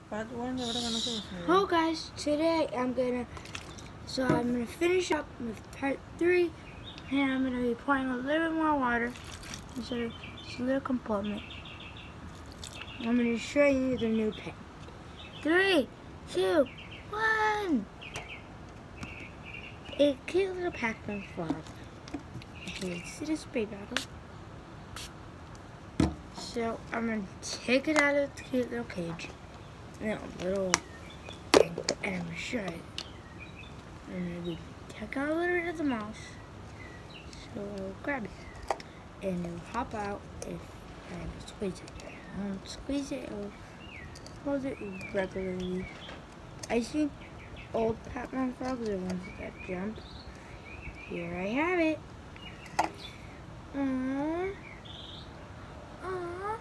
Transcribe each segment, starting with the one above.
Hello guys, today I'm gonna finish up with part 3, and I'm gonna be pouring a little bit more water into this little compartment. I'm gonna show you the new pen. 3, 2, 1. A cute little Pac-Man frog. Okay, see the spray bottle. So I'm gonna take it out of the cute little cage. Little thing, and I'm gonna show it. And we take out a little bit of the mouse. So I'll grab it. And it'll hop out if I squeeze it. I don't squeeze it, it'll hold it regularly. I see old Pac-Man frogs, the ones that jump. Here I have it. Aww. Aww.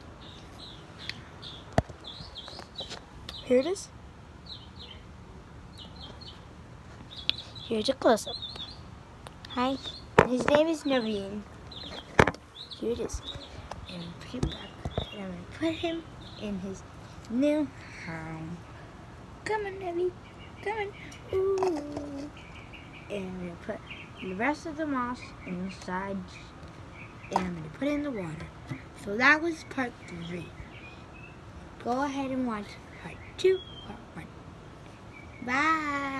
Here it is. Here's a close-up. Hi, his name is Naveen. Here it is. And put it back. And I'm going to put him in his new home. Come on, Naveen. Come on. Ooh. And I'm going to put the rest of the moss inside. And I'm going to put it in the water. So that was part 3. Go ahead and watch part 2, part 1. Bye.